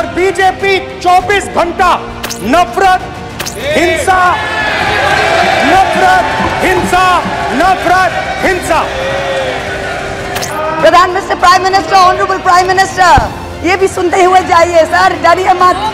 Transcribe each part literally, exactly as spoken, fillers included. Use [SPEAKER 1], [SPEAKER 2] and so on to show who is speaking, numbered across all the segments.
[SPEAKER 1] और बीजेपी चौबीस घंटा नफरत, हिंसा, नफरत, हिंसा, नफरत, हिंसा।
[SPEAKER 2] प्रधान minister, prime minister, honourable prime minister, ये भी सुनते हुए जाइए सर, डरिए मत,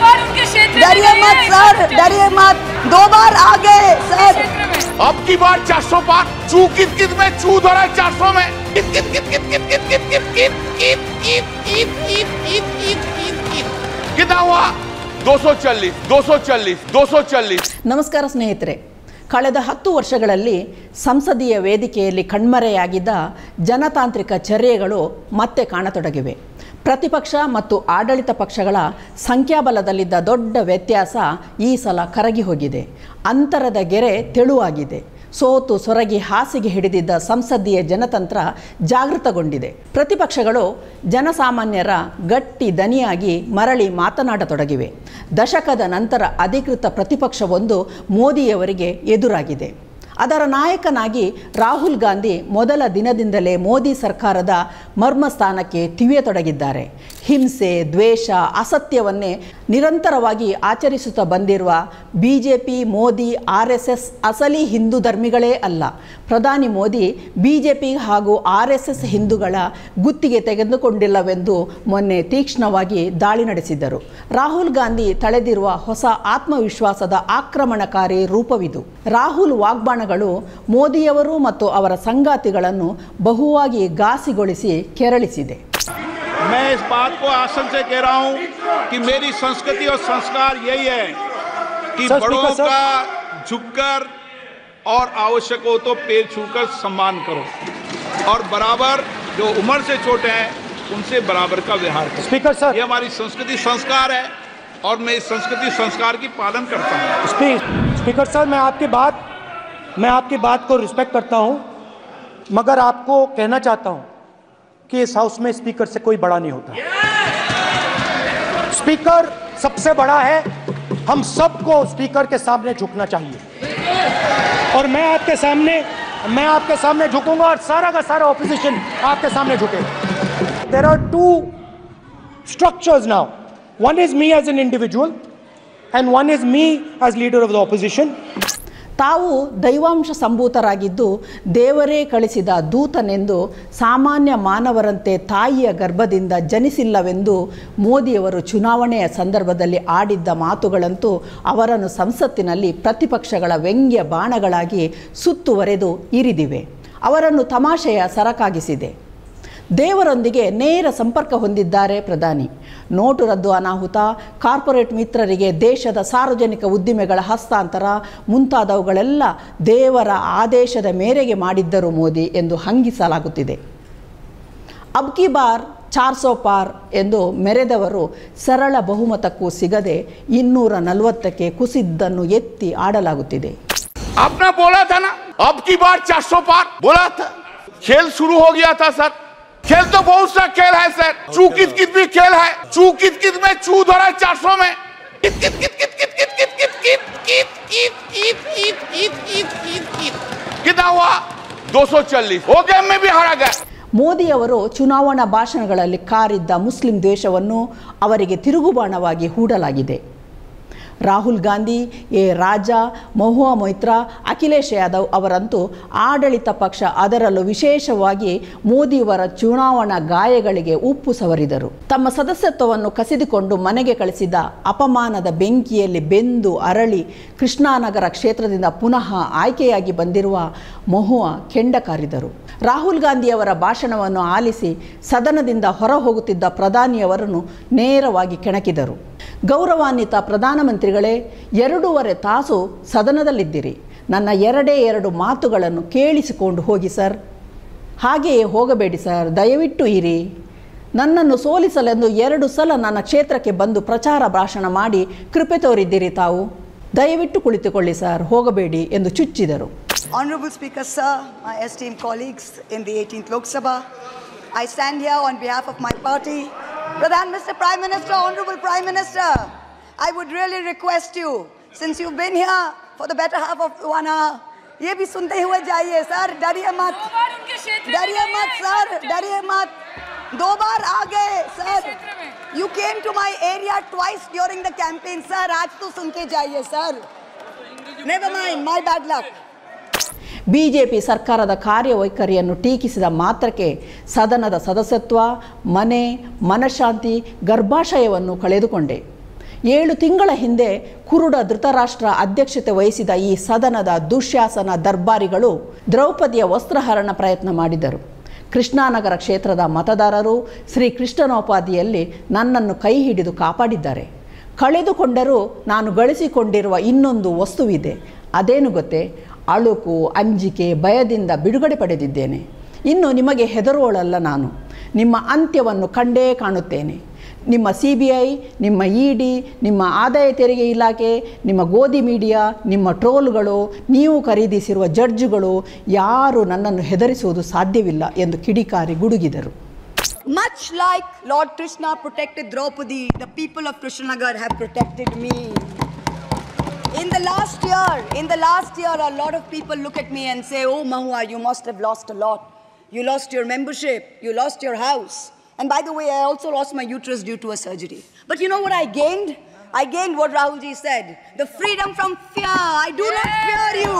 [SPEAKER 2] डरिए मत सर, डरिए मत, दो बार आ गए सर।
[SPEAKER 3] अब की बार चार सौ पार, चू कित कित में चू धरा चार सौ में, कित कित कित कित कित कित कित कित कित कित कित कित कित कित कित कित कितना हुआ? दो सौ चालीस, दो सौ चालीस, दो सौ चालीस।
[SPEAKER 4] ನಮಸ್ಕಾರ ಸ್ನೇಹಿತರೆ, ಕಳೆದ ಹತ್ತು ವರ್ಷಗಳಲ್ಲಿ ಸಂಸದೀಯ ವೇದಿಕೆಯಲ್ಲಿ ಕಣ್ಮರೆಯಾಗಿದ್ದ ಜನತಾಂತ್ರಿಕ ಚರ್ಯೆಗಳು ಮತ್ತೆ ಕಾಣತೊಡಗಿವೆ. ಪ್ರತಿಪಕ್ಷ ಮತ್ತು ಆಡಳಿತ ಪಕ್ಷಗಳ ಸಂಖ್ಯಾಬಲದಲ್ಲಿದ್ದ ದೊಡ್ಡ ವ್ಯತ್ಯಾಸ ಈ ಸಲ ಕರಗಿ ಹೋಗಿದೆ. ಅಂತರದ ಗೆರೆ ತೆಳುವಾಗಿದೆ. ಸೋತು ಸೊರಗಿ ಹಾಸಿಗೆ ಹಿಡಿದಿದ್ದ ಸಂಸದೀಯ ಜನತಂತ್ರ ಜಾಗೃತಗೊಂಡಿದೆ. ಪ್ರತಿಪಕ್ಷಗಳು ಜನಸಾಮಾನ್ಯರ ಗಟ್ಟಿ ದನಿಯಾಗಿ ಮರಳಿ ಮಾತನಾಡತೊಡಗಿವೆ. ದಶಕದ ನಂತರ ಅಧಿಕೃತ ಪ್ರತಿಪಕ್ಷವೊಂದು ಮೋದಿಯವರಿಗೆ ಎದುರಾಗಿದೆ. ಅದರ ನಾಯಕನಾಗಿ ರಾಹುಲ್ ಗಾಂಧಿ ಮೊದಲ ದಿನದಿಂದಲೇ ಮೋದಿ ಸರ್ಕಾರದ ಮರ್ಮಸ್ಥಾನಕ್ಕೆ ತಿವಿಯತೊಡಗಿದ್ದಾರೆ. ಹಿಂಸೆ, ದ್ವೇಷ, ಅಸತ್ಯವನ್ನೇ ನಿರಂತರವಾಗಿ ಆಚರಿಸುತ್ತಾ ಬಂದಿರುವ B J P, Modi, R S S ಅಸಲಿ ಹಿಂದೂ ಧರ್ಮಿಗಳೇ ಅಲ್ಲ. ಪ್ರಧಾನಿ ಮೋದಿ ಬಿ ಜೆ ಪಿ ಹಾಗೂ ಆರ್ ಎಸ್ ಎಸ್ ಹಿಂದೂಗಳ ಗುತ್ತಿಗೆ ತೆಗೆದುಕೊಂಡಿಲ್ಲವೆಂದು ಮೊನ್ನೆ ತೀಕ್ಷ್ಣವಾಗಿ ದಾಳಿ ನಡೆಸಿದ್ದರು. ರಾಹುಲ್ ಗಾಂಧಿ ತಳೆದಿರುವ ಹೊಸ ಆತ್ಮವಿಶ್ವಾಸದ ಆಕ್ರಮಣಕಾರಿ ರೂಪವಿದು. ರಾಹುಲ್ ವಾಗ್ಬಾಣಗಳು ಮೋದಿಯವರು ಮತ್ತು ಅವರ ಸಂಗಾತಿಗಳನ್ನು ಬಹುವಾಗಿ ಘಾಸಿಗೊಳಿಸಿ ಕೆರಳಿಸಿದೆ.
[SPEAKER 5] मैं इस बात को आसन से कह रहा हूं कि मेरी संस्कृति और संस्कार यही है कि बड़ों का झुककर और आवश्यक हो तो पैर छूकर सम्मान करो और बराबर जो उम्र से छोटे हैं उनसे बराबर का व्यवहार करो। स्पीकर सर, ये हमारी संस्कृति संस्कार है और मैं इस संस्कृति संस्कार की पालन करता हूँ।
[SPEAKER 1] स्पीकर सर, मैं आपकी बात मैं आपकी बात को रिस्पेक्ट करता हूँ, मगर आपको कहना चाहता हूँ कि इस हाउस में स्पीकर से कोई बड़ा नहीं होता। स्पीकर सबसे बड़ा है, हम सबको स्पीकर के सामने झुकना चाहिए और मैं आपके सामने मैं आपके सामने झुकूंगा और सारा का सारा ऑपोजिशन आपके सामने झुकेगा। There are two structures now, one is me as an individual and one is me as leader of the opposition.
[SPEAKER 4] ತಾವು ದೈವಾಂಶ ಸಂಭೂತರಾಗಿದ್ದು ದೇವರೇ ಕಳಿಸಿದ ದೂತನೆಂದು ಸಾಮಾನ್ಯ ಮಾನವರಂತೆ ತಾಯಿಯ ಗರ್ಭದಿಂದ ಜನಿಸಿಲ್ಲವೆಂದು ಮೋದಿಯವರು ಚುನಾವಣೆಯ ಸಂದರ್ಭದಲ್ಲಿ ಆಡಿದ್ದ ಮಾತುಗಳಂತೂ ಅವರನ್ನು ಸಂಸತ್ತಿನಲ್ಲಿ ಪ್ರತಿಪಕ್ಷಗಳ ವ್ಯಂಗ್ಯ ಬಾಣಗಳಾಗಿ ಸುತ್ತುವರೆದು ಇರಿದಿವೆ. ಅವರನ್ನು ತಮಾಷೆಯ ಸರಕಾಗಿಸಿದೆ. ದೇವರೊಂದಿಗೆ ನೇರ ಸಂಪರ್ಕ ಹೊಂದಿದ್ದಾರೆ ಪ್ರಧಾನಿ. ನೋಟು ರದ್ದು ಅನಾಹುತ, ಕಾರ್ಪೊರೇಟ್ ಮಿತ್ರರಿಗೆ ದೇಶದ ಸಾರ್ವಜನಿಕ ಉದ್ದಿಮೆಗಳ ಹಸ್ತಾಂತರ ಮುಂತಾದವುಗಳೆಲ್ಲ ದೇವರ ಆದೇಶದ ಮೇರೆಗೆ ಮಾಡಿದ್ದರು ಮೋದಿ ಎಂದು ಹಂಗಿಸಲಾಗುತ್ತಿದೆ. ಅಬ್ ಕಿ ಬಾರ್ ಚಾರ್ ಸೋ ಪಾರ್ ಎಂದು ಮೆರೆದವರು ಸರಳ ಬಹುಮತಕ್ಕೂ ಸಿಗದೆ ಇನ್ನೂರ ನಲವತ್ತಕ್ಕೆ ಕುಸಿದ್ದನ್ನು ಎತ್ತಿ ಆಡಲಾಗುತ್ತಿದೆ.
[SPEAKER 3] आपने बोला था ना अब की बार चार सौ पार बोला था, खेल शुरू हो गया था सर। खेल तो बहुत सा खेल है सर, चू कित कित भी खेल है, चू कित कित में चू धरा चार सौ में, कित कित कित कित कित कित कित कित कित कित कित कित कित कित कित कित कित कितना हुआ? दो सौ चालीस। वो गेम में भी हारा गया.
[SPEAKER 4] ಮೋದಿಯವರು ಚುನಾವಣಾ ಭಾಷಣಗಳಲ್ಲಿ ಕಾರಿದ್ದ ಮುಸ್ಲಿಂ ದ್ವೇಷವನ್ನು ಅವರಿಗೆ ತಿರುಗುಬಾಣವಾಗಿ ಹೂಡಲಾಗಿದೆ. ರಾಹುಲ್ ಗಾಂಧಿ, ಎ ರಾಜಾ, ಮಹುವಾ ಮೊಯ್ತ್ರಾ, ಅಖಿಲೇಶ್ ಯಾದವ್ ಅವರಂತೂ ಆಡಳಿತ ಪಕ್ಷ, ಅದರಲ್ಲೂ ವಿಶೇಷವಾಗಿ ಮೋದಿಯವರ ಚುನಾವಣಾ ಗಾಯಗಳಿಗೆ ಉಪ್ಪು ಸವರಿದರು. ತಮ್ಮ ಸದಸ್ಯತ್ವವನ್ನು ಕಸಿದುಕೊಂಡು ಮನೆಗೆ ಕಳಿಸಿದ ಅಪಮಾನದ ಬೆಂಕಿಯಲ್ಲಿ ಬೆಂದು ಅರಳಿ ಕೃಷ್ಣಾನಗರ ಕ್ಷೇತ್ರದಿಂದ ಪುನಃ ಆಯ್ಕೆಯಾಗಿ ಬಂದಿರುವ ಮಹುವಾ ಕೆಂಡ ಕಾರಿದರು. ರಾಹುಲ್ ಗಾಂಧಿಯವರ ಭಾಷಣವನ್ನು ಆಲಿಸಿ ಸದನದಿಂದ ಹೊರ ಹೋಗುತ್ತಿದ್ದ ಪ್ರಧಾನಿಯವರನ್ನು ನೇರವಾಗಿ ಕೆಣಕಿದರು. ಗೌರವಾನ್ವಿತ ಪ್ರಧಾನಮಂತ್ರಿಗಳೇ, ಎರಡೂವರೆ ತಾಸು ಸದನದಲ್ಲಿದ್ದಿರಿ. ನನ್ನ ಎರಡೇ ಎರಡು ಮಾತುಗಳನ್ನು ಕೇಳಿಸಿಕೊಂಡು ಹೋಗಿ ಸರ್. ಹಾಗೆಯೇ ಹೋಗಬೇಡಿ ಸರ್, ದಯವಿಟ್ಟು ಇರಿ. ನನ್ನನ್ನು ಸೋಲಿಸಲೆಂದು ಎರಡು ಸಲ ನನ್ನ ಕ್ಷೇತ್ರಕ್ಕೆ ಬಂದು ಪ್ರಚಾರ ಭಾಷಣ ಮಾಡಿ ಕೃಪೆ ತೋರಿದ್ದೀರಿ ತಾವು. ದಯವಿಟ್ಟು ಕುಳಿತುಕೊಳ್ಳಿ ಸರ್, ಹೋಗಬೇಡಿ ಎಂದು ಚುಚ್ಚಿದರು.
[SPEAKER 2] Honorable Speaker Sir, my esteemed colleagues in the eighteenth Lok Sabha, I stand here on behalf of my party. Pradhan Minister, Prime Minister, Honorable Prime Minister, I would really request you, since you've been here for the better half of one hour, ये भी सुनते हुए जाइए sir, डरिए मत, डरिए मत sir, डरिए मत, दो बार आ गए sir. You came to my area twice during the campaign, sir. आज तो सुन के जाइए, sir. Never mind, my bad luck.
[SPEAKER 4] BJP ಸರ್ಕಾರದ ಕಾರ್ಯವೈಖರಿಯನ್ನು ಟೀಕಿಸಿದ ಮಾತ್ರಕ್ಕೆ ಸದನದ ಸದಸ್ಯತ್ವ, ಮನೆ, ಮನಃಶಾಂತಿ, ಗರ್ಭಾಶಯವನ್ನು ಕಳೆದುಕೊಂಡೆ. ಏಳು ತಿಂಗಳ ಹಿಂದೆ ಕುರುಡ ಧೃತರಾಷ್ಟ್ರ ಅಧ್ಯಕ್ಷತೆ ವಹಿಸಿದ ಈ ಸದನದ ದುಶ್ಯಾಸನ ದರ್ಬಾರಿಗಳು ದ್ರೌಪದಿಯ ವಸ್ತ್ರಹರಣ ಪ್ರಯತ್ನ ಮಾಡಿದರು. ಕೃಷ್ಣಾನಗರ ಕ್ಷೇತ್ರದ ಮತದಾರರು ಶ್ರೀ ಕೃಷ್ಣನೋಪಾದಿಯಲ್ಲಿ ನನ್ನನ್ನು ಕೈ ಹಿಡಿದು ಕಾಪಾಡಿದ್ದಾರೆ. ಕಳೆದುಕೊಂಡರೂ ನಾನು ಗಳಿಸಿಕೊಂಡಿರುವ ಇನ್ನೊಂದು ವಸ್ತುವಿದೆ. ಅದೇನು ಗೊತ್ತೇ? ಅಳುಕು, ಅಂಜಿಕೆ, ಭಯದಿಂದ ಬಿಡುಗಡೆ ಪಡೆದಿದ್ದೇನೆ. ಇನ್ನು ನಿಮಗೆ ಹೆದರುವಳಲ್ಲ ನಾನು. ನಿಮ್ಮ ಅಂತ್ಯವನ್ನು ಕಂಡೇ ಕಾಣುತ್ತೇನೆ. ನಿಮ್ಮ ಸಿ ಬಿ ಐ, ನಿಮ್ಮ ಇ ಡಿ, ನಿಮ್ಮ ಆದಾಯ ತೆರಿಗೆ ಇಲಾಖೆ, ನಿಮ್ಮ ಗೋಧಿ ಮೀಡಿಯಾ, ನಿಮ್ಮ ಟ್ರೋಲ್ಗಳು, ನೀವು ಖರೀದಿಸಿರುವ ಜಡ್ಜುಗಳು ಯಾರು ನನ್ನನ್ನು ಹೆದರಿಸುವುದು ಸಾಧ್ಯವಿಲ್ಲ ಎಂದು ಕಿಡಿಕಾರಿ ಗುಡುಗಿದರು.
[SPEAKER 2] Much like Lord Krishna protected Draupadi, the people of Krishnanagar have protected me. In the last year, in the last year, a lot of people look at me and say, "Oh, Mahua, you must have lost a lot. You lost your membership, you lost your house. And by the way, I also lost my uterus due to a surgery." But you know what I gained? I gained what Rahulji said, the freedom from fear. I do not fear you.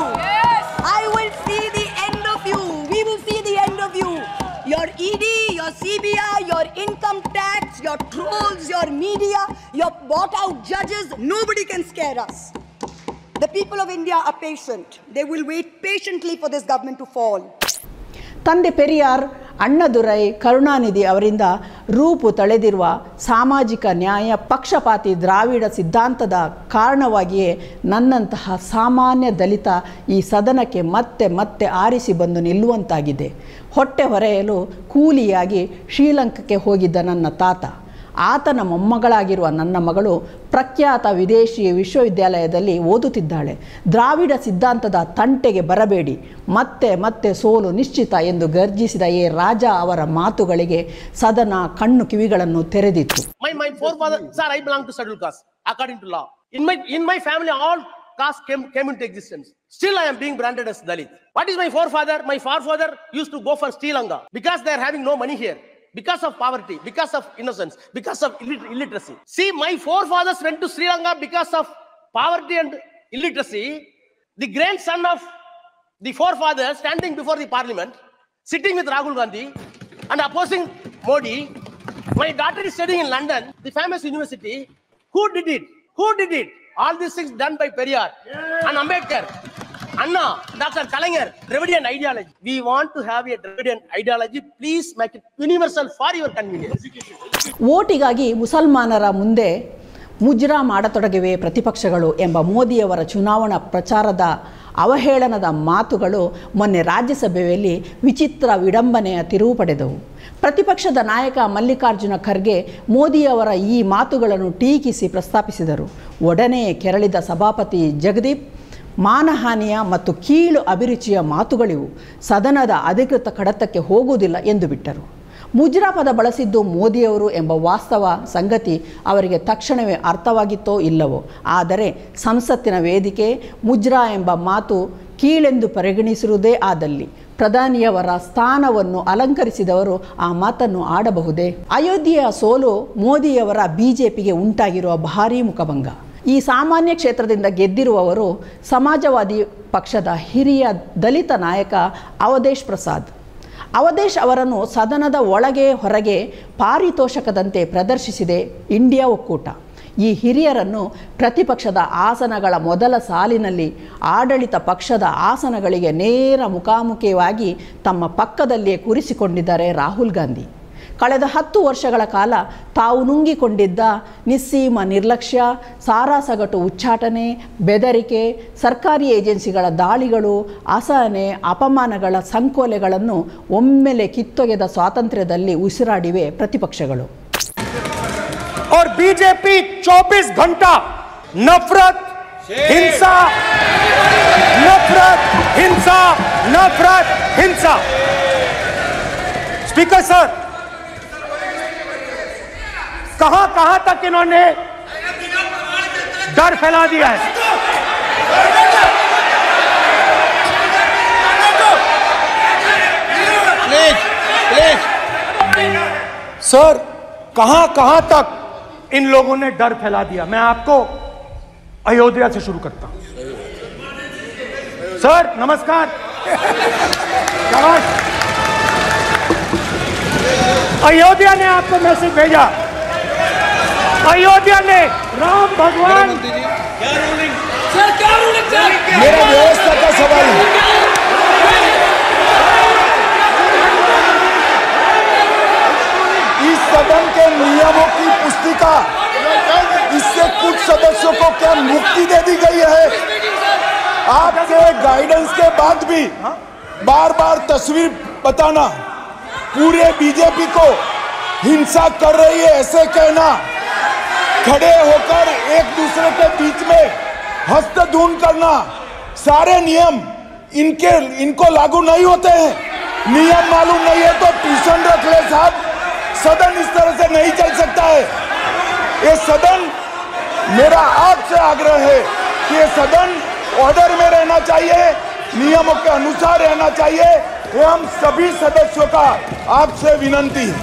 [SPEAKER 2] I will see the end of you. We will see the end of you. Your E D, your C B I, your income tax, your trolls, your media, your bought out judges, nobody can scare us. The people of India are patient. They will wait patiently for this government to fall.
[SPEAKER 4] ತಂದೆ ಪೆರಿಯಾರ್, ಅಣ್ಣದುರೈ, ಕರುಣಾನಿಧಿ ಅವರಿಂದ ರೂಪು ತಳೆದಿರುವ ಸಾಮಾಜಿಕ ನ್ಯಾಯ, ಪಕ್ಷಪಾತಿ ದ್ರಾವಿಡ ಸಿದ್ಧಾಂತದ ಕಾರಣವಾಗಿಯೇ ನನ್ನಂತಹ ಸಾಮಾನ್ಯ ದಲಿತ ಈ ಸದನಕ್ಕೆ ಮತ್ತೆ ಮತ್ತೆ ಆರಿಸಿ ಬಂದು ನಿಲ್ಲುವಂತಾಗಿದೆ. ಹೊಟ್ಟೆ ಹೊರೆಯಲು ಕೂಲಿಯಾಗಿ ಶ್ರೀಲಂಕಾಕ್ಕೆ ಹೋಗಿದ್ದ ನನ್ನ ತಾತ, ಆತನ ಮೊಮ್ಮಗಳಾಗಿರುವ ನನ್ನ ಮಗಳು ಪ್ರಖ್ಯಾತ ವಿದೇಶಿ ವಿಶ್ವವಿದ್ಯಾಲಯದಲ್ಲಿ ಓದುತ್ತಿದ್ದಾಳೆ. ದ್ರಾವಿಡ ಸಿದ್ಧಾಂತದ ತಂಟೆಗೆ ಬರಬೇಡಿ, ಮತ್ತೆ ಮತ್ತೆ ಸೋಲು ನಿಶ್ಚಿತ ಎಂದು ಗರ್ಜಿಸಿದ ಎ ರಾಜ ಅವರ ಮಾತುಗಳಿಗೆ ಸದನ ಕಣ್ಣು ಕಿವಿಗಳನ್ನು ತೆರೆದಿತ್ತು.
[SPEAKER 6] My my forefather, sir, I belong to scheduled caste according to law. In my in my family, all castes came came into existence. Still, I am being branded as Dalit. What is my forefather? My forefather used to go for Sri Lanka because they are having no money here. Because of poverty, because of innocence, because of illit illiteracy. See, my forefathers went to Sri Lanka because of poverty and illiteracy. The grandson of the forefather standing before the parliament, sitting with Rahul Gandhi and opposing Modi. My daughter is studying in London, the famous university. Who did it? Who did it? All these things done by Periyar yeah. and Ambedkar. Anna, Doctor Kalaignar, Dravidian ideology. We want to have a Dravidian ideology. Please make it universal for your convenience.
[SPEAKER 4] ವೋಟಿಗಾಗಿ ಮುಸಲ್ಮಾನರ ಮುಂದೆ ಮುಜ್ರಾ ಮಾಡತೊಡಗಿವೆ ಪ್ರತಿಪಕ್ಷಗಳು ಎಂಬ ಮೋದಿಯವರ ಚುನಾವಣಾ ಪ್ರಚಾರದ ಅವಹೇಳನದ ಮಾತುಗಳು ಮೊನ್ನೆ ರಾಜ್ಯಸಭೆಯಲ್ಲಿ ವಿಚಿತ್ರ ವಿಡಂಬನೆಯ ತಿರುವು ಪಡೆದವು. ಪ್ರತಿಪಕ್ಷದ ನಾಯಕ ಮಲ್ಲಿಕಾರ್ಜುನ ಖರ್ಗೆ ಮೋದಿಯವರ ಈ ಮಾತುಗಳನ್ನು ಟೀಕಿಸಿ ಪ್ರಸ್ತಾಪಿಸಿದರು. ಒಡನೆ ಕೆರಳಿದ ಸಭಾಪತಿ ಜಗದೀಪ್, ಮಾನಹಾನಿಯ ಮತ್ತು ಕೀಳು ಅಭಿರುಚಿಯ ಮಾತುಗಳಿವು, ಸದನದ ಅಧಿಕೃತ ಕಡತಕ್ಕೆ ಹೋಗುವುದಿಲ್ಲ ಎಂದು ಬಿಟ್ಟರು. ಮುಜ್ರಾ ಪದ ಬಳಸಿದ್ದು ಮೋದಿಯವರು ಎಂಬ ವಾಸ್ತವ ಸಂಗತಿ ಅವರಿಗೆ ತಕ್ಷಣವೇ ಅರ್ಥವಾಗಿತ್ತೋ ಇಲ್ಲವೋ, ಆದರೆ ಸಂಸತ್ತಿನ ವೇದಿಕೆ ಮುಜ್ರಾ ಎಂಬ ಮಾತು ಕೀಳೆಂದು ಪರಿಗಣಿಸಿರುವುದೇ ಆದಲ್ಲಿ ಪ್ರಧಾನಿಯವರ ಸ್ಥಾನವನ್ನು ಅಲಂಕರಿಸಿದವರು ಆ ಮಾತನ್ನು ಆಡಬಹುದೇ? ಅಯೋಧ್ಯೆಯ ಸೋಲು ಮೋದಿಯವರ ಬಿಜೆಪಿಗೆ ಉಂಟಾಗಿರುವ ಭಾರೀ ಮುಖಭಂಗ. ಈ ಸಾಮಾನ್ಯ ಕ್ಷೇತ್ರದಿಂದ ಗೆದ್ದಿರುವವರು ಸಮಾಜವಾದಿ ಪಕ್ಷದ ಹಿರಿಯ ದಲಿತ ನಾಯಕ ಅವಧೇಶ್ ಪ್ರಸಾದ್. ಅವಧೇಶ್ ಅವರನ್ನು ಸದನದ ಒಳಗೆ ಹೊರಗೆ ಪಾರಿತೋಷಕದಂತೆ ಪ್ರದರ್ಶಿಸಿದೆ ಇಂಡಿಯಾ ಒಕ್ಕೂಟ. ಈ ಹಿರಿಯರನ್ನು ಪ್ರತಿಪಕ್ಷದ ಆಸನಗಳ ಮೊದಲ ಸಾಲಿನಲ್ಲಿ ಆಡಳಿತ ಪಕ್ಷದ ಆಸನಗಳಿಗೆ ನೇರ ಮುಖಾಮುಖಿಯಾಗಿ ತಮ್ಮ ಪಕ್ಕದಲ್ಲಿಯೇ ಕೂರಿಸಿಕೊಂಡಿದ್ದಾರೆ ರಾಹುಲ್ ಗಾಂಧಿ. ಕಳೆದ ಹತ್ತು ವರ್ಷಗಳ ಕಾಲ ತಾವು ನುಂಗಿಕೊಂಡಿದ್ದ ನಿಸ್ಸೀಮ ನಿರ್ಲಕ್ಷ್ಯ, ಸಾರಾಸಗಟು ಉಚ್ಚಾಟನೆ, ಬೆದರಿಕೆ, ಸರ್ಕಾರಿ ಏಜೆನ್ಸಿಗಳ ದಾಳಿಗಳು, ಅಸಹನೆ, ಅಪಮಾನಗಳ ಸಂಕೋಲೆಗಳನ್ನು ಒಮ್ಮೆಲೆ ಕಿತ್ತೊಗೆದ ಸ್ವಾತಂತ್ರ್ಯದಲ್ಲಿ ಉಸಿರಾಡಿವೆ ಪ್ರತಿಪಕ್ಷಗಳು.
[SPEAKER 1] और बीजेपी चौबीस घंटा नफरत, हिंसा, नफरत, हिंसा, नफरत, हिंसा. स्पीकर सर, कहां कहां तक इन्होंने डर फैला दिया है? प्लीज प्लीज सर, कहां कहां तक इन लोगों ने डर फैला दिया। मैं आपको अयोध्या से शुरू करता हूं। सर नमस्कार। अयोध्या ने आपको मैसेज भेजा, अयोध्या ने राम भगवान।
[SPEAKER 7] मेरा व्यवस्था का सवाल है। इस सदन के नियमों की पुस्तिका, इससे कुछ सदस्यों को क्या मुक्ति दे दी गई है? आपके गाइडेंस के बाद भी बार बार तस्वीर बताना, पूरे बीजेपी को हिंसा कर रही है ऐसे कहना, खड़े होकर एक दूसरे के बीच में हस्तधून करना, सारे नियम इनके इनको लागू नहीं होते हैं। नियम मालूम नहीं है तो ट्यूशन रख ले साहब। सदन इस तरह से नहीं चल सकता है। ये सदन, मेरा आपसे आग्रह है कि ये सदन ऑर्डर में रहना चाहिए, नियमों के अनुसार रहना चाहिए। ये हम सभी सदस्यों का आपसे विनंती है।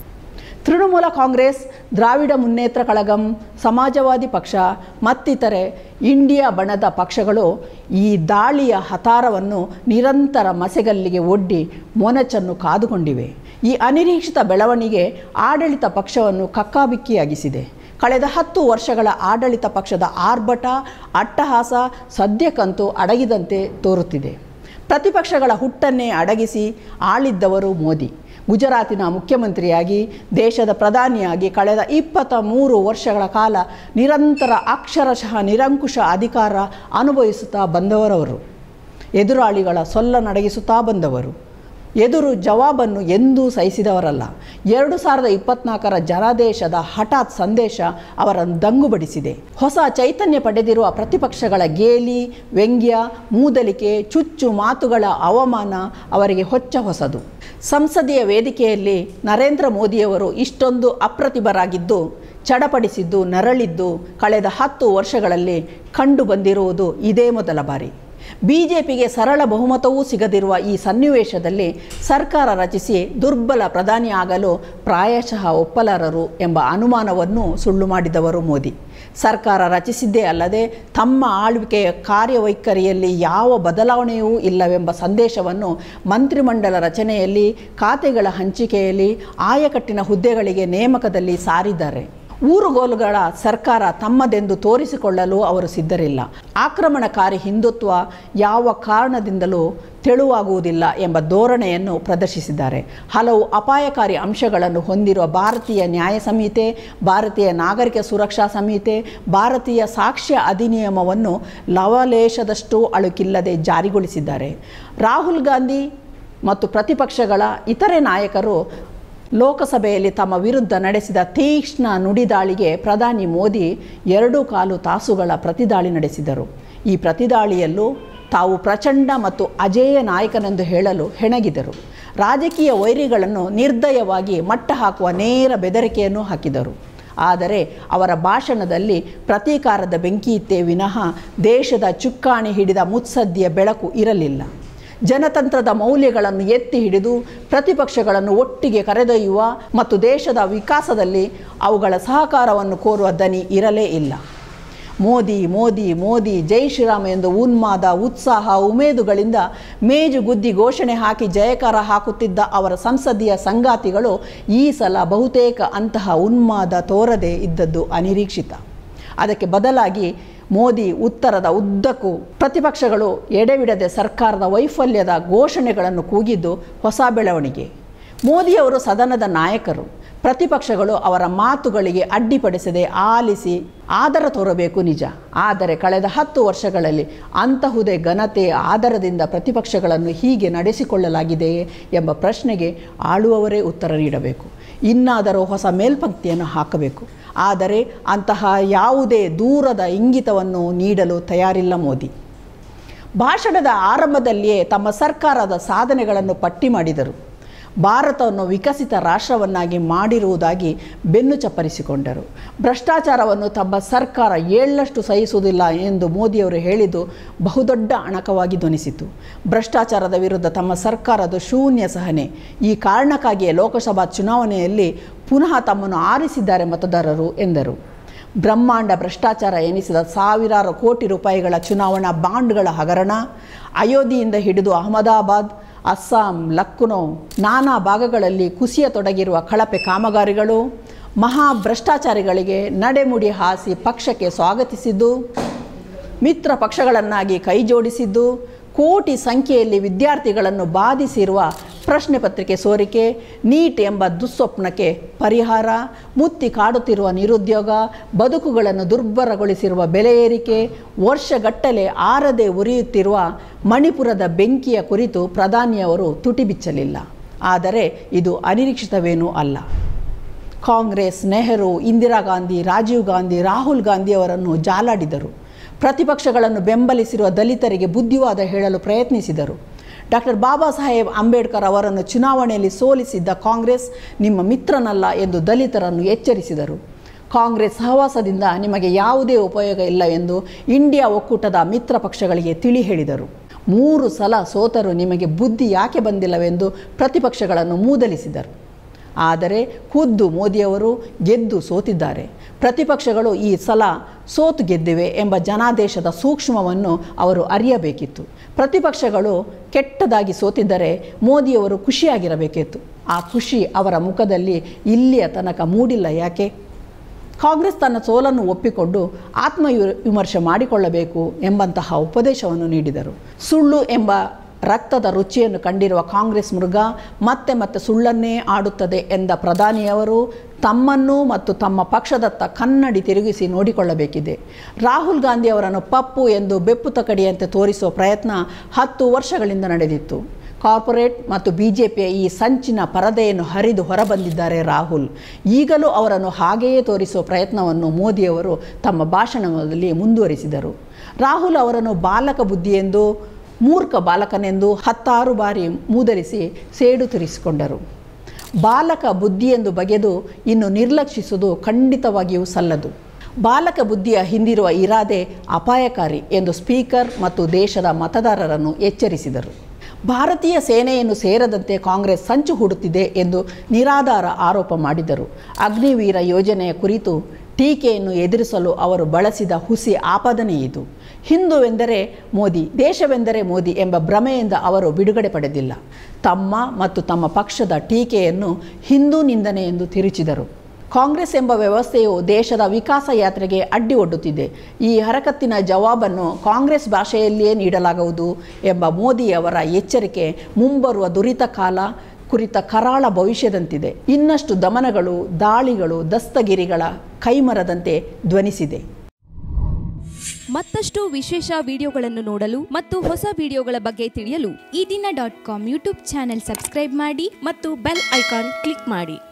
[SPEAKER 4] ತೃಣಮೂಲ ಕಾಂಗ್ರೆಸ್, ದ್ರಾವಿಡ ಮುನ್ನೇತ್ರ ಕಳಗಂ, ಸಮಾಜವಾದಿ ಪಕ್ಷ ಮತ್ತಿತರೆ ಇಂಡಿಯಾ ಬಣದ ಪಕ್ಷಗಳು ಈ ದಾಳಿಯ ಹತಾರವನ್ನು ನಿರಂತರ ಮಸೆಗಲ್ಲಿಗೆ ಒಡ್ಡಿ ಮೊನಚನ್ನು ಕಾದುಕೊಂಡಿವೆ. ಈ ಅನಿರೀಕ್ಷಿತ ಬೆಳವಣಿಗೆ ಆಡಳಿತ ಪಕ್ಷವನ್ನು ಕಕ್ಕಾಬಿಕ್ಕಿಯಾಗಿಸಿದೆ. ಕಳೆದ ಹತ್ತು ವರ್ಷಗಳ ಆಡಳಿತ ಪಕ್ಷದ ಆರ್ಭಟ, ಅಟ್ಟಹಾಸ ಸದ್ಯಕ್ಕಂತೂ ಅಡಗಿದಂತೆ ತೋರುತ್ತಿದೆ. ಪ್ರತಿಪಕ್ಷಗಳ ಹುಟ್ಟನ್ನೇ ಅಡಗಿಸಿ ಆಳಿದ್ದವರು ಮೋದಿ. ಗುಜರಾತಿನ ಮುಖ್ಯಮಂತ್ರಿಯಾಗಿ, ದೇಶದ ಪ್ರಧಾನಿಯಾಗಿ ಕಳೆದ ಇಪ್ಪತ್ತ ಮೂರು ವರ್ಷಗಳ ಕಾಲ ನಿರಂತರ ಅಕ್ಷರಶಃ ನಿರಂಕುಶ ಅಧಿಕಾರ ಅನುಭವಿಸುತ್ತಾ ಬಂದವರವರು. ಎದುರಾಳಿಗಳ ಸೊಲ್ಲನಡಗಿಸುತ್ತಾ ಬಂದವರು. ಎದುರು ಜವಾಬನ್ನು ಎಂದೂ ಸಹಿಸಿದವರಲ್ಲ. ಎರಡು ಸಾವಿರದ ಇಪ್ಪತ್ನಾಲ್ಕರ ಜನಾದೇಶದ ಹಠಾತ್ ಸಂದೇಶ ಅವರನ್ನು ದಂಗುಬಡಿಸಿದೆ. ಹೊಸ ಚೈತನ್ಯ ಪಡೆದಿರುವ ಪ್ರತಿಪಕ್ಷಗಳ ಗೇಲಿ, ವ್ಯಂಗ್ಯ, ಮೂದಲಿಕೆ, ಚುಚ್ಚು ಮಾತುಗಳ ಅವಮಾನ ಅವರಿಗೆ ಹೊಚ್ಚ ಹೊಸದು. ಸಂಸದೀಯ ವೇದಿಕೆಯಲ್ಲಿ ನರೇಂದ್ರ ಮೋದಿಯವರು ಇಷ್ಟೊಂದು ಅಪ್ರತಿಭರಾಗಿದ್ದು, ಚಡಪಡಿಸಿದ್ದು, ನರಳಿದ್ದು ಕಳೆದ ಹತ್ತು ವರ್ಷಗಳಲ್ಲಿ ಕಂಡು ಬಂದಿರುವುದು ಇದೇ ಮೊದಲ ಬಾರಿ. ಬಿಜೆಪಿಗೆ ಸರಳ ಬಹುಮತವೂ ಸಿಗದಿರುವ ಈ ಸನ್ನಿವೇಶದಲ್ಲಿ ಸರ್ಕಾರ ರಚಿಸಿ ದುರ್ಬಲ ಪ್ರಧಾನಿ ಆಗಲು ಪ್ರಾಯಶಃ ಒಪ್ಪಲಾರರು ಎಂಬ ಅನುಮಾನವನ್ನು ಸುಳ್ಳು ಮಾಡಿದವರು ಮೋದಿ. ಸರ್ಕಾರ ರಚಿಸಿದ್ದೇ ಅಲ್ಲದೆ ತಮ್ಮ ಆಳ್ವಿಕೆಯ ಕಾರ್ಯವೈಖರಿಯಲ್ಲಿ ಯಾವ ಬದಲಾವಣೆಯೂ ಇಲ್ಲವೆಂಬ ಸಂದೇಶವನ್ನು ಮಂತ್ರಿಮಂಡಲ ರಚನೆಯಲ್ಲಿ, ಖಾತೆಗಳ ಹಂಚಿಕೆಯಲ್ಲಿ, ಆಯಕಟ್ಟಿನ ಹುದ್ದೆಗಳಿಗೆ ನೇಮಕದಲ್ಲಿ ಸಾರಿದ್ದಾರೆ. ಊರುಗೋಲುಗಳ ಸರ್ಕಾರ ತಮ್ಮದೆಂದು ತೋರಿಸಿಕೊಳ್ಳಲು ಅವರು ಸಿದ್ಧರಿಲ್ಲ. ಆಕ್ರಮಣಕಾರಿ ಹಿಂದುತ್ವ ಯಾವ ಕಾರಣದಿಂದಲೂ ತೆಳುವಾಗುವುದಿಲ್ಲ ಎಂಬ ಧೋರಣೆಯನ್ನು ಪ್ರದರ್ಶಿಸಿದ್ದಾರೆ. ಹಲವು ಅಪಾಯಕಾರಿ ಅಂಶಗಳನ್ನು ಹೊಂದಿರುವ ಭಾರತೀಯ ನ್ಯಾಯ ಸಂಹಿತೆ, ಭಾರತೀಯ ನಾಗರಿಕ ಸುರಕ್ಷಾ ಸಂಹಿತೆ, ಭಾರತೀಯ ಸಾಕ್ಷ್ಯ ಅಧಿನಿಯಮವನ್ನು ಲವಲೇಶದಷ್ಟು ಅಳುಕಿಲ್ಲದೆ ಜಾರಿಗೊಳಿಸಿದ್ದಾರೆ. ರಾಹುಲ್ ಗಾಂಧಿ ಮತ್ತು ಪ್ರತಿಪಕ್ಷಗಳ ಇತರೆ ನಾಯಕರು ಲೋಕಸಭೆಯಲ್ಲಿ ತಮ್ಮ ವಿರುದ್ಧ ನಡೆಸಿದ ತೀಕ್ಷ್ಣ ನುಡಿದಾಳಿಗೆ ಪ್ರಧಾನಿ ಮೋದಿ ಎರಡು ಕಾಲು ತಾಸುಗಳ ಪ್ರತಿದಾಳಿ ನಡೆಸಿದರು. ಈ ಪ್ರತಿದಾಳಿಯಲ್ಲೂ ತಾವು ಪ್ರಚಂಡ ಮತ್ತು ಅಜೇಯ ನಾಯಕನೆಂದು ಹೇಳಲು ಹೆಣಗಿದರು. ರಾಜಕೀಯ ವೈರಿಗಳನ್ನು ನಿರ್ದಯವಾಗಿ ಮಟ್ಟ ಹಾಕುವ ನೇರ ಬೆದರಿಕೆಯನ್ನು ಹಾಕಿದರು. ಆದರೆ ಅವರ ಭಾಷಣದಲ್ಲಿ ಪ್ರತೀಕಾರದ ಬೆಂಕಿ ಇತ್ತೇ ವಿನಃ ದೇಶದ ಚುಕ್ಕಾಣಿ ಹಿಡಿದ ಮುತ್ಸದ್ದಿಯ ಬೆಳಕು ಇರಲಿಲ್ಲ. ಜನತಂತ್ರದ ಮೌಲ್ಯಗಳನ್ನು ಎತ್ತಿ ಹಿಡಿದು ಪ್ರತಿಪಕ್ಷಗಳನ್ನು ಒಟ್ಟಿಗೆ ಕರೆದೊಯ್ಯುವ ಮತ್ತು ದೇಶದ ವಿಕಾಸದಲ್ಲಿ ಅವುಗಳ ಸಹಕಾರವನ್ನು ಕೋರುವ ದನಿ ಇರಲೇ ಇಲ್ಲ. ಮೋದಿ ಮೋದಿ ಮೋದಿ ಜೈ ಶ್ರೀರಾಮ್ ಎಂದು ಉನ್ಮಾದ, ಉತ್ಸಾಹ, ಉಮೇದುಗಳಿಂದ ಮೇಜುಗುದ್ದಿ ಘೋಷಣೆ ಹಾಕಿ ಜಯಕಾರ ಹಾಕುತ್ತಿದ್ದ ಅವರ ಸಂಸದೀಯ ಸಂಗಾತಿಗಳು ಈ ಸಲ ಬಹುತೇಕ ಅಂತಹ ಉನ್ಮಾದ ತೋರದೇ ಇದ್ದದ್ದು ಅನಿರೀಕ್ಷಿತ. ಅದಕ್ಕೆ ಬದಲಾಗಿ ಮೋದಿ ಉತ್ತರದ ಉದ್ದಕ್ಕೂ ಪ್ರತಿಪಕ್ಷಗಳು ಎಡೆಬಿಡದೆ ಸರ್ಕಾರದ ವೈಫಲ್ಯದ ಘೋಷಣೆಗಳನ್ನು ಕೂಗಿದ್ದು ಹೊಸ ಬೆಳವಣಿಗೆ. ಮೋದಿಯವರು ಸದನದ ನಾಯಕರು. ಪ್ರತಿಪಕ್ಷಗಳು ಅವರ ಮಾತುಗಳಿಗೆ ಅಡ್ಡಿಪಡಿಸದೆ ಆಲಿಸಿ ಆದರ ತೋರಬೇಕು ನಿಜ. ಆದರೆ ಕಳೆದ ಹತ್ತು ವರ್ಷಗಳಲ್ಲಿ ಅಂತಹುದೇ ಘನತೆ, ಆದರದಿಂದ ಪ್ರತಿಪಕ್ಷಗಳನ್ನು ಹೀಗೆ ನಡೆಸಿಕೊಳ್ಳಲಾಗಿದೆಯೇ ಎಂಬ ಪ್ರಶ್ನೆಗೆ ಆಳುವವರೇ ಉತ್ತರ ನೀಡಬೇಕು. ಇನ್ನಾದರೂ ಹೊಸ ಮೇಲ್ಪಂಕ್ತಿಯನ್ನು ಹಾಕಬೇಕು. ಆದರೆ ಅಂತಹ ಯಾವುದೇ ದೂರದ ಇಂಗಿತವನ್ನು ನೀಡಲು ತಯಾರಿಲ್ಲ ಮೋದಿ. ಭಾಷಣದ ಆರಂಭದಲ್ಲಿಯೇ ತಮ್ಮ ಸರ್ಕಾರದ ಸಾಧನೆಗಳನ್ನು ಪಟ್ಟಿ ಮಾಡಿದರು. ಭಾರತವನ್ನು ವಿಕಸಿತ ರಾಷ್ಟ್ರವನ್ನಾಗಿ ಮಾಡಿರುವುದಾಗಿ ಬೆನ್ನು ಚಪ್ಪರಿಸಿಕೊಂಡರು. ಭ್ರಷ್ಟಾಚಾರವನ್ನು ತಮ್ಮ ಸರ್ಕಾರ ಏಳಷ್ಟು ಸಹಿಸುವುದಿಲ್ಲ ಎಂದು ಮೋದಿಯವರು ಹೇಳಿದ್ದು ಬಹುದೊಡ್ಡ ಅಣಕವಾಗಿ ಧ್ವನಿಸಿತು. ಭ್ರಷ್ಟಾಚಾರದ ವಿರುದ್ಧ ತಮ್ಮ ಸರ್ಕಾರದ ಶೂನ್ಯ ಸಹನೆ, ಈ ಕಾರಣಕ್ಕಾಗಿಯೇ ಲೋಕಸಭಾ ಚುನಾವಣೆಯಲ್ಲಿ ಪುನಃ ತಮ್ಮನ್ನು ಆರಿಸಿದ್ದಾರೆ ಮತದಾರರು ಎಂದರು. ಬ್ರಹ್ಮಾಂಡ ಭ್ರಷ್ಟಾಚಾರ ಎನಿಸಿದ ಸಾವಿರಾರು ಕೋಟಿ ರೂಪಾಯಿಗಳ ಚುನಾವಣಾ ಬಾಂಡ್ಗಳ ಹಗರಣ, ಅಯೋಧ್ಯೆಯಿಂದ ಹಿಡಿದು ಅಹಮದಾಬಾದ್, ಅಸ್ಸಾಂ, ಲಕ್ನೋ ನಾನಾ ಭಾಗಗಳಲ್ಲಿ ಕುಸಿಯತೊಡಗಿರುವ ಕಳಪೆ ಕಾಮಗಾರಿಗಳು, ಮಹಾ ಭ್ರಷ್ಟಾಚಾರಿಗಳಿಗೆ ನಡೆಮುಡಿ ಹಾಸಿ ಪಕ್ಷಕ್ಕೆ ಸ್ವಾಗತಿಸಿದ್ದು, ಮಿತ್ರ ಪಕ್ಷಗಳನ್ನಾಗಿ ಕೈಜೋಡಿಸಿದ್ದು, ಕೋಟಿ ಸಂಖ್ಯೆಯಲ್ಲಿ ವಿದ್ಯಾರ್ಥಿಗಳನ್ನು ಬಾಧಿಸಿರುವ ಪ್ರಶ್ನೆ ಪತ್ರಿಕೆ ಸೋರಿಕೆ, ನೀಟ್ ಎಂಬ ದುಸ್ವಪ್ನಕ್ಕೆ ಪರಿಹಾರ, ಮುತ್ತಿ ಕಾಡುತ್ತಿರುವ ನಿರುದ್ಯೋಗ, ಬದುಕುಗಳನ್ನು ದುರ್ಬಲಗೊಳಿಸಿರುವ ಬೆಲೆ ಏರಿಕೆ, ವರ್ಷಗಟ್ಟಲೆ ಆರದೆ ಉರಿಯುತ್ತಿರುವ ಮಣಿಪುರದ ಬೆಂಕಿಯ ಕುರಿತು ಪ್ರಧಾನಿಯವರು ತುಟಿ ಬಿಚ್ಚಲಿಲ್ಲ. ಆದರೆ ಇದು ಅನಿರೀಕ್ಷಿತವೇನೂ ಅಲ್ಲ. ಕಾಂಗ್ರೆಸ್, ನೆಹರು, ಇಂದಿರಾ ಗಾಂಧಿ, ರಾಜೀವ್ ಗಾಂಧಿ, ರಾಹುಲ್ ಗಾಂಧಿಯವರನ್ನು ಜಾಲಾಡಿದರು. ಪ್ರತಿಪಕ್ಷಗಳನ್ನು ಬೆಂಬಲಿಸಿರುವ ದಲಿತರಿಗೆ ಬುದ್ಧಿವಾದ ಹೇಳಲು ಪ್ರಯತ್ನಿಸಿದರು. ಡಾಕ್ಟರ್ ಬಾಬಾ ಸಾಹೇಬ್ ಅಂಬೇಡ್ಕರ್ ಅವರನ್ನು ಚುನಾವಣೆಯಲ್ಲಿ ಸೋಲಿಸಿದ್ದ ಕಾಂಗ್ರೆಸ್ ನಿಮ್ಮ ಮಿತ್ರನಲ್ಲ ಎಂದು ದಲಿತರನ್ನು ಎಚ್ಚರಿಸಿದರು. ಕಾಂಗ್ರೆಸ್ ಸಹವಾಸದಿಂದ ನಿಮಗೆ ಯಾವುದೇ ಉಪಯೋಗ ಇಲ್ಲ ಎಂದು ಇಂಡಿಯಾ ಒಕ್ಕೂಟದ ಮಿತ್ರ ಪಕ್ಷಗಳಿಗೆ ತಿಳಿ ಹೇಳಿದರು. ಮೂರು ಸಲ ಸೋತರು ನಿಮಗೆ ಬುದ್ಧಿ ಯಾಕೆ ಬಂದಿಲ್ಲವೆಂದು ಪ್ರತಿಪಕ್ಷಗಳನ್ನು ಮೂದಲಿಸಿದರು. ಆದರೆ ಖುದ್ದು ಮೋದಿಯವರು ಗೆದ್ದು ಸೋತಿದ್ದಾರೆ. ಪ್ರತಿಪಕ್ಷಗಳು ಈ ಸಲ ಸೋತು ಗೆದ್ದಿವೆ ಎಂಬ ಜನಾದೇಶದ ಸೂಕ್ಷ್ಮವನ್ನು ಅವರು ಅರಿಯಬೇಕಿತ್ತು. ಪ್ರತಿಪಕ್ಷಗಳು ಕೆಟ್ಟದಾಗಿ ಸೋತಿದ್ದರೆ ಮೋದಿಯವರು ಖುಷಿಯಾಗಿರಬೇಕಿತ್ತು. ಆ ಖುಷಿ ಅವರ ಮುಖದಲ್ಲಿ ಇಲ್ಲಿಯ ತನಕ ಮೂಡಿಲ್ಲ ಯಾಕೆ? ಕಾಂಗ್ರೆಸ್ ತನ್ನ ಸೋಲನ್ನು ಒಪ್ಪಿಕೊಂಡು ಆತ್ಮ ವಿಮರ್ಶೆ ಮಾಡಿಕೊಳ್ಳಬೇಕು ಎಂಬಂತಹ ಉಪದೇಶವನ್ನು ನೀಡಿದರು. ಸುಳ್ಳು ಎಂಬ ರಕ್ತದ ರುಚಿಯನ್ನು ಕಂಡಿರುವ ಕಾಂಗ್ರೆಸ್ ಮೃಗ ಮತ್ತೆ ಮತ್ತೆ ಸುಳ್ಳನ್ನೇ ಆಡುತ್ತದೆ ಎಂದ ಪ್ರಧಾನಿಯವರು ತಮ್ಮನ್ನು ಮತ್ತು ತಮ್ಮ ಪಕ್ಷದತ್ತ ಕನ್ನಡಿ ತಿರುಗಿಸಿ ನೋಡಿಕೊಳ್ಳಬೇಕಿದೆ. ರಾಹುಲ್ ಗಾಂಧಿ ಅವರನ್ನು ಪಪ್ಪು ಎಂದು ಬೆಪ್ಪು ತಕಡಿಯಂತೆ ತೋರಿಸುವ ಪ್ರಯತ್ನ ಹತ್ತು ವರ್ಷಗಳಿಂದ ನಡೆದಿತ್ತು. ಕಾರ್ಪೊರೇಟ್ ಮತ್ತು ಬಿ ಜೆ ಪಿಯ ಈ ಸಂಚಿನ ಪರದೆಯನ್ನು ಹರಿದು ಹೊರಬಂದಿದ್ದಾರೆ ರಾಹುಲ್. ಈಗಲೂ ಅವರನ್ನು ಹಾಗೆಯೇ ತೋರಿಸುವ ಪ್ರಯತ್ನವನ್ನು ಮೋದಿಯವರು ತಮ್ಮ ಭಾಷಣದಲ್ಲಿ ಮುಂದುವರಿಸಿದರು. ರಾಹುಲ್ ಅವರನ್ನು ಬಾಲಕ ಬುದ್ಧಿಯೆಂದು, ಮೂರ್ಖ ಬಾಲಕನೆಂದು ಹತ್ತಾರು ಬಾರಿ ಮೂದಲಿಸಿ ಸೇಡು ತೀರಿಸಿಕೊಂಡರು. ಬಾಲಕ ಬುದ್ಧಿಯೆಂದು ಬಗೆದು ಇನ್ನು ನಿರ್ಲಕ್ಷಿಸುವುದು ಖಂಡಿತವಾಗಿಯೂ ಸಲ್ಲದು. ಬಾಲಕ ಬುದ್ಧಿಯ ಹಿಂದಿರುವ ಇರಾದೆ ಅಪಾಯಕಾರಿ ಎಂದು ಸ್ಪೀಕರ್ ಮತ್ತು ದೇಶದ ಮತದಾರರನ್ನು ಎಚ್ಚರಿಸಿದರು. ಭಾರತೀಯ ಸೇನೆಯನ್ನು ಸೇರದಂತೆ ಕಾಂಗ್ರೆಸ್ ಸಂಚು ಹೂಡುತ್ತಿದೆ ಎಂದು ನಿರಾಧಾರ ಆರೋಪ ಮಾಡಿದರು. ಅಗ್ನಿವೀರ ಯೋಜನೆಯ ಕುರಿತು ಟೀಕೆಯನ್ನು ಎದುರಿಸಲು ಅವರು ಬಳಸಿದ ಹುಸಿ ಆಪಾದನೆ ಇದು. ಹಿಂದುವೆಂದರೆ ಮೋದಿ, ದೇಶವೆಂದರೆ ಮೋದಿ ಎಂಬ ಭ್ರಮೆಯಿಂದ ಅವರು ಬಿಡುಗಡೆ ಪಡೆದಿಲ್ಲ. ತಮ್ಮ ಮತ್ತು ತಮ್ಮ ಪಕ್ಷದ ಟೀಕೆಯನ್ನು ಹಿಂದೂ ನಿಂದನೆ ಎಂದು ತಿರುಚಿದರು. ಕಾಂಗ್ರೆಸ್ ಎಂಬ ವ್ಯವಸ್ಥೆಯು ದೇಶದ ವಿಕಾಸ ಯಾತ್ರೆಗೆ ಅಡ್ಡಿ ಒಡ್ಡುತ್ತಿದೆ. ಈ ಹರಕತ್ತಿನ ಜವಾಬನ್ನು ಕಾಂಗ್ರೆಸ್ ಭಾಷೆಯಲ್ಲಿಯೇ ನೀಡಲಾಗುವುದು ಎಂಬ ಮೋದಿಯವರ ಎಚ್ಚರಿಕೆ ಮುಂಬರುವ ದುರಿತ ಕಾಲ ಕುರಿತ ಕರಾಳ ಭವಿಷ್ಯದಂತಿದೆ. ಇನ್ನಷ್ಟು ದಮನಗಳು, ದಾಳಿಗಳು ದಸ್ತಗಿರಿಗಳ ಕೈಮರದಂತೆ ಧ್ವನಿಸಿದೆ.
[SPEAKER 8] ಮತ್ತಷ್ಟು ವಿಶೇಷ ವಿಡಿಯೋಗಳನ್ನು ನೋಡಲು ಮತ್ತು ಹೊಸ ವಿಡಿಯೋಗಳ ಬಗ್ಗೆ ತಿಳಿಯಲು Ee Dina dot com YouTube channel subscribe ಮಾಡಿ ಮತ್ತು ಬೆಲ್ ಐಕಾನ್ ಕ್ಲಿಕ್ ಮಾಡಿ.